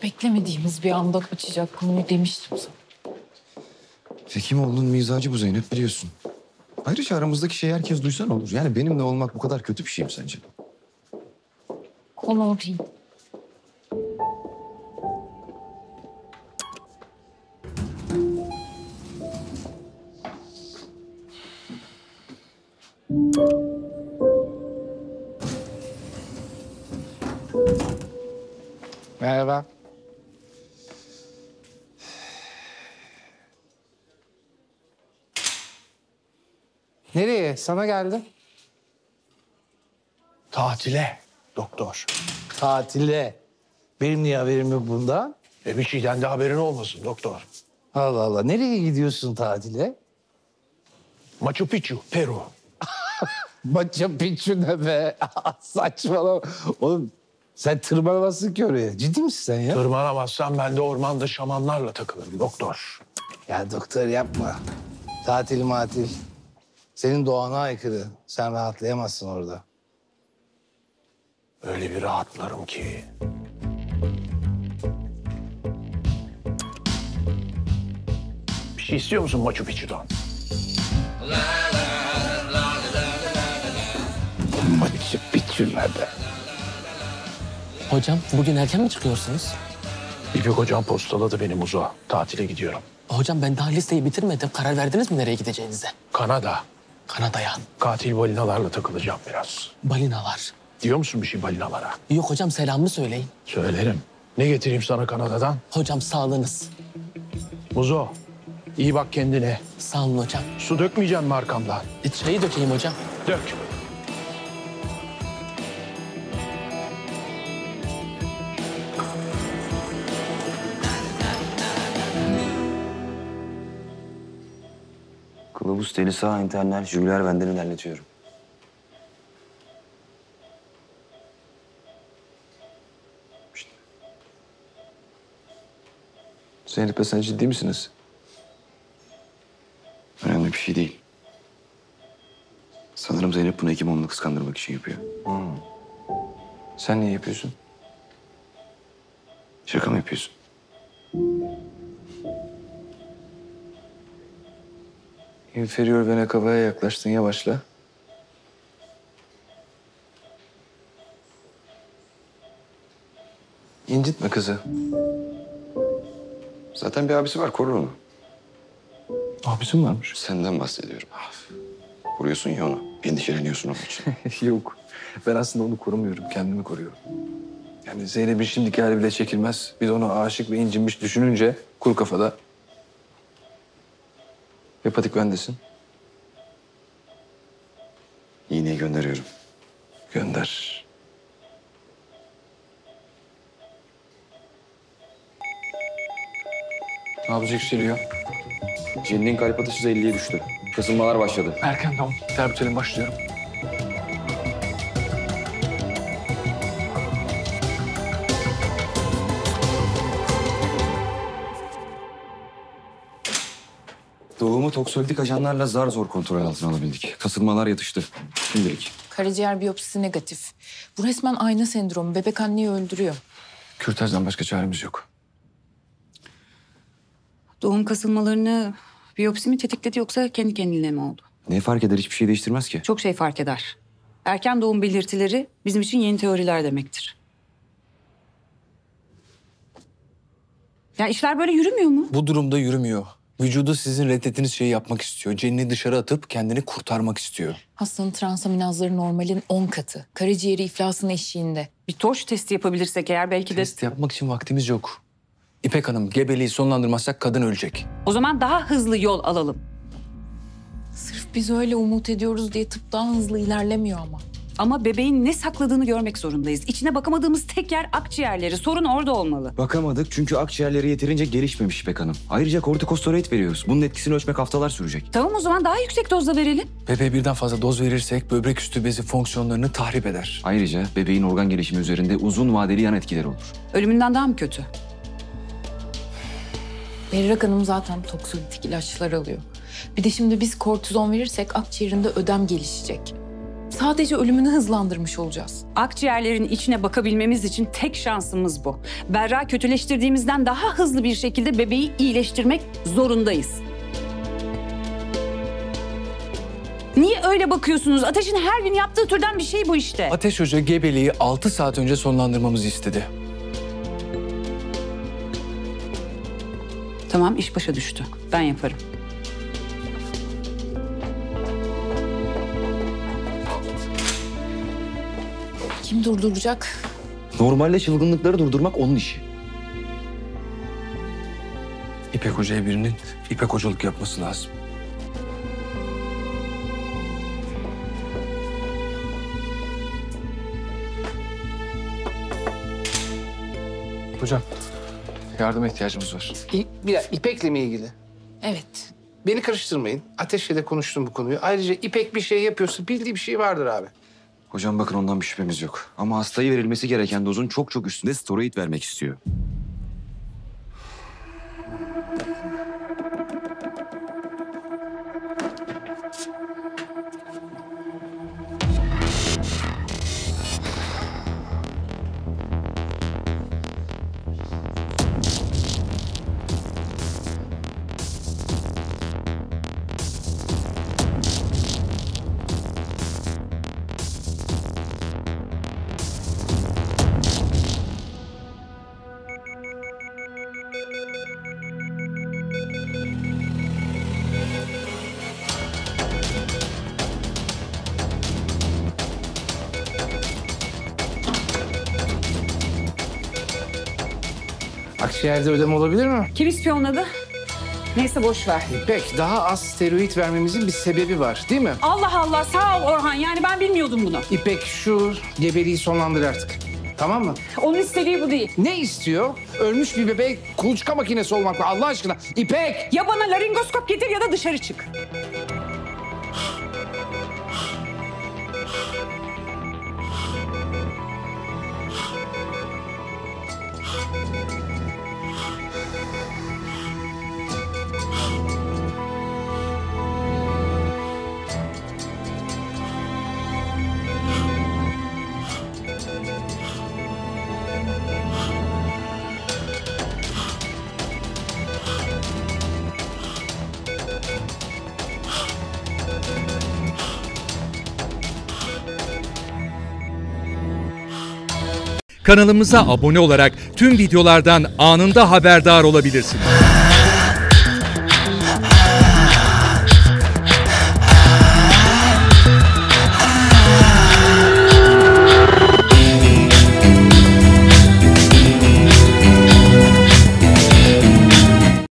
Beklemediğimiz bir anda kaçacak konuyu demiştim sana. Hekimoğlu'nun mizacı bu Zeynep, biliyorsun. Ayrıca aramızdaki şeyi herkes duysa ne olur? Yani benimle olmak bu kadar kötü bir şey mi sence? Konu değil. Merhaba. Nereye? Sana geldim. Tatile doktor. Tatile. Benim niye haberim yok bundan? Bir şeyden de haberin olmasın doktor. Allah Allah. Nereye gidiyorsun tatile? Machu Picchu, Peru. Machu Picchu ne be? Saçmalama. Oğlum sen tırmanamazsın ki oraya. Ciddi misin sen ya? Tırmanamazsam ben de ormanda şamanlarla takılırım doktor. Ya doktor yapma. Tatil matil. Senin doğana aykırı. Sen rahatlayamazsın orada. Öyle bir rahatlarım ki. Bir şey istiyor musun Machu Picchu'dan? Machu Picchu ne be? Hocam bugün erken mi çıkıyorsunuz? İpek hocam postaladı benim uzağa. Tatile gidiyorum. Hocam ben daha listeyi bitirmedim. Karar verdiniz mi nereye gideceğinize? Kanada. Kanada'ya. Katil balinalarla takılacağım biraz. Balinalar. Diyor musun bir şey balinalara? Yok hocam selamımı söyleyin. Söylerim. Ne getireyim sana Kanada'dan? Hocam sağlığınız. Muzo, iyi bak kendine. Sağ olun hocam. Su dökmeyeceksin mi arkamdan? Çayı dökeyim hocam. Dök. Kılavuz teli sağ internal jügular benden ilerletiyorum. Şişt. Zeynep'le sen ciddi misiniz? Önemli bir şey değil. Sanırım Zeynep bunu Hekimoğlu'nu kıskandırmak için yapıyor. Sen niye yapıyorsun? Şaka mı yapıyorsun? İnferior vena cava'ya yaklaştın, yavaşla. İncitme kızı. Zaten bir abisi var, korur onu. Abisi mi varmış? Senden bahsediyorum. Koruyorsun ya onu, endişeleniyorsun onun için. Yok. Ben aslında onu korumuyorum, kendimi koruyorum. Yani Zeynep'in şimdiki hali bile çekilmez. Biz ona aşık ve incinmiş düşününce kuru kafada. Hepatik bendesin. İğneyi gönderiyorum. Gönder. Nabız yükseliyor. Cennin kalp atışı 50'ye düştü. Kasılmalar başladı. Erken tamam. Terbitlerim başlıyorum. Doğumu toksolitik ajanlarla zar zor kontrol altına alabildik. Kasılmalar yatıştı. Şimdilik. Karaciğer biyopsisi negatif. Bu resmen ayna sendromu. Bebek anneyi öldürüyor. Kürtajdan başka çaremiz yok. Doğum kasılmalarını biyopsi mi tetikledi yoksa kendi kendine mi oldu? Ne fark eder? Hiçbir şey değiştirmez ki. Çok şey fark eder. Erken doğum belirtileri bizim için yeni teoriler demektir. Ya işler böyle yürümüyor mu? Bu durumda yürümüyor. Vücudu sizin reddettiğiniz şeyi yapmak istiyor. Cenini dışarı atıp kendini kurtarmak istiyor. Hastanın transaminazları normalin 10 katı. Karaciğeri iflasın eşiğinde. Bir torş testi yapabilirsek eğer belki de... Test yapmak için vaktimiz yok. İpek Hanım, gebeliği sonlandırmazsak kadın ölecek. O zaman daha hızlı yol alalım. Sırf biz öyle umut ediyoruz diye tıp daha hızlı ilerlemiyor ama. Ama bebeğin ne sakladığını görmek zorundayız. İçine bakamadığımız tek yer akciğerleri. Sorun orada olmalı. Bakamadık çünkü akciğerleri yeterince gelişmemiş İpek Hanım. Ayrıca kortikosteroid veriyoruz. Bunun etkisini ölçmek haftalar sürecek. Tamam o zaman daha yüksek dozda verelim. Bebeğe birden fazla doz verirsek böbrek üstü bezi fonksiyonlarını tahrip eder. Ayrıca bebeğin organ gelişimi üzerinde uzun vadeli yan etkileri olur. Ölümünden daha mı kötü? Berrak Hanım zaten toksolitik ilaçlar alıyor. Bir de şimdi biz kortizon verirsek akciğerinde ödem gelişecek. Sadece ölümünü hızlandırmış olacağız. Akciğerlerin içine bakabilmemiz için tek şansımız bu. Berra kötüleştirdiğimizden daha hızlı bir şekilde bebeği iyileştirmek zorundayız. Niye öyle bakıyorsunuz? Ateş'in her gün yaptığı türden bir şey bu işte. Ateş Hoca gebeliği 6 saat önce sonlandırmamızı istedi. Tamam, iş başa düştü. Ben yaparım. Kim durduracak? Normalde çılgınlıkları durdurmak onun işi. İpek Hoca'ya birinin İpek Hocalık yapması lazım. Hocam, yardıma ihtiyacımız var. Bir dakika, İpek'le mi ilgili? Evet. Beni karıştırmayın. Ateş'le de konuştum bu konuyu. Ayrıca İpek bir şey yapıyorsa bildiği bir şey vardır abi. Hocam bakın ondan bir şüphemiz yok. Ama hastaya verilmesi gereken dozun çok çok üstünde steroid vermek istiyor. Akciğerde ödem olabilir mi? Kim ispiyonladı? Neyse boş ver. İpek, daha az steroid vermemizin bir sebebi var değil mi? Allah Allah, sağ ol Orhan. Yani ben bilmiyordum bunu. İpek, şu gebeliği sonlandır artık. Tamam mı? Onun istediği bu değil. Ne istiyor? Ölmüş bir bebeğe kuluçka makinesi olmak mı? Allah aşkına. İpek! Ya bana laringoskop getir ya da dışarı çık. Kanalımıza abone olarak tüm videolardan anında haberdar olabilirsiniz.